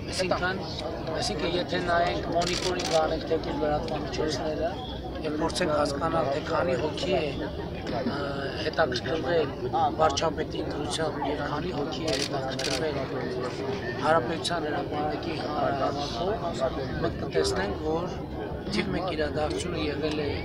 Այսինքն եթե նայենք մոնիտորինգ անենք թեկուզ լրատվամիջոցները եւ փորձենք հասկանալ թե քանի հոգի է հետաքրքրվել վարչապետի ընտրությամբ եւ քանի հոգի է հետաքրքրվել Հանրապետության հրապարակի հանրահավաքով, մենք կտեսնենք, որ թիվ 1 իրադարձությունը եղել է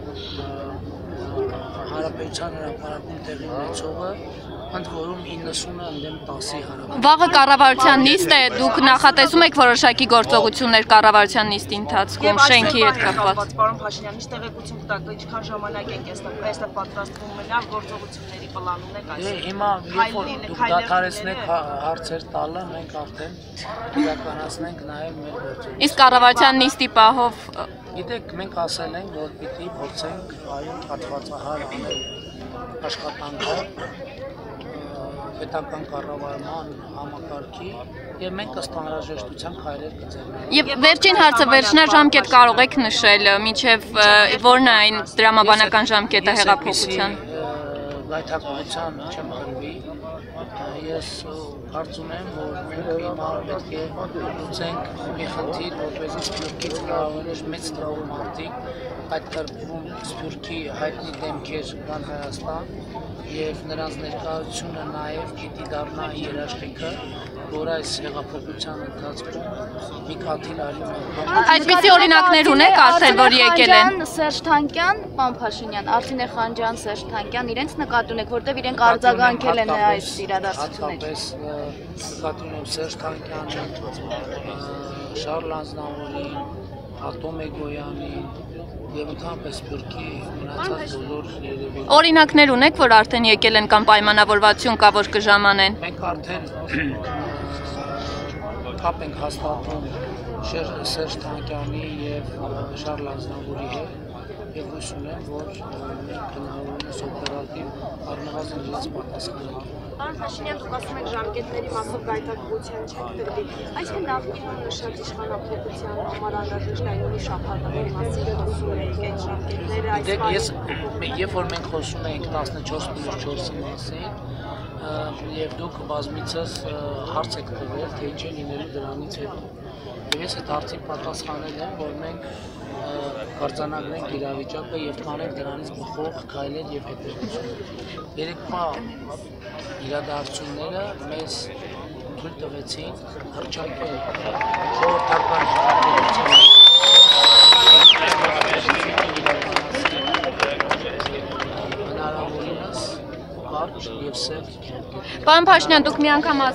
Հանրապետության հրապարակում տեղի ունեցողը, ընդ որում 90-ը ընդդեմ 10-ի հարաբերություն։ Վաղը կառավարության նիստ է, դուք նախատեսում եք որոշակի գործողություններ կառավարության նիստի ընթացքում շենքի հետ կապված։ Պարոն Փաշինյան, ինչ տեղեկություն կտաք, ինչքան ժամանակ եք այստեղ պատրաստվում մնալ, գործողությունների պլան ունեք այսօր։ Հիմա երբ որ դուք դադարեցնեք հարցեր տալը, մենք արդեն իրականացնենք նաև մեր գործողություն։ Իսկ կառավարության նիստի պահով Գիտեք, մենք ասել ենք, որ պիտի փորձենք այո հատվածահար անել աշխատանքը պետական կառավարման համակարգի եւ մենք ըստ անհրաժեշտության քայլեր կձեռնարկենք։ Եվ վերջին հարցը վերջնաժամկետ կարող եք նշել, մինչև որն է այն դրամաբանական ժամկետը հեղափոխության։ Գայթակղության չեմ խրվի, ես կարծում եմ, որ մենք հիմա պետք է լուծենք մի խնդիր, որպեսզի Սփյուռքից կարողանար մեծ թվով մարդիկ այդ կարգվում Սփյուռքի հայտնի դեմքեր կան Հայաստան եւ նրանց ներկայությունը նաեւ պիտի դառնա երաշխիքը, որ այս հեղափոխության ընթացքում մի քաթիլ այլ Այսպիսի օրինակներ ունեք արդեն, որ եկել են։ Սերժ Թանկյան, պարոն Փաշինյան, Արթինե Խանջյան, Սերժ Թանկյան, իրենց նկատի ունեք, որտեղ իրենք արձագանքել են այս իրադարձություններին։ Նկատի ունեմ Սերժ Թանկյանին, Շարլ Ազնավուրին, Ատոմ Էգոյանին եւ ընդհանրապես Սփյուռքի մնացած բոլոր երևույթ։ Օրինակներ ունեք, որ արդեն եկել են կամ պայմանավորվածություն կա, որ կժամանեն։ Մենք արդեն կապ ենք հաստատում Սերժ Թանկյանի եւ Շարլ Ազնավուրի հետ եւ հույս ունեմ, որ մենք հնարավորինս օպերատիվ առնվազն իրենց պատասխանենք։ Պարոն Փաշինյան, դուք ասում եք ժամկետների մասով գայթակղության չեք տրվի։ Այսինքն նախկինում նշած իշխանապետության համար անհրաժեշտ այն մի շաբաթավոր մասին խոսում եք այդ ժամկետները այս երբ որ մենք խոսում ենք 14+4-ի մասին եւ դուք բազմիցս հարց եք տվել, թե ինչ է լինելու դրանից հետո։ Եվ ես այդ հարցին պատասխանել եմ, որ մենք կարձանագրենք իրավիճակը եւ կանենք դրանից բխող քայլեր եւ հետևություններ։ Երեկվա իրադարձությունները մեզ թույլ տվեցին հռչակել խորհրդական հնարավորինս կարճ եւ սև։ Պարոն Փաշինյան, դուք մի անգամ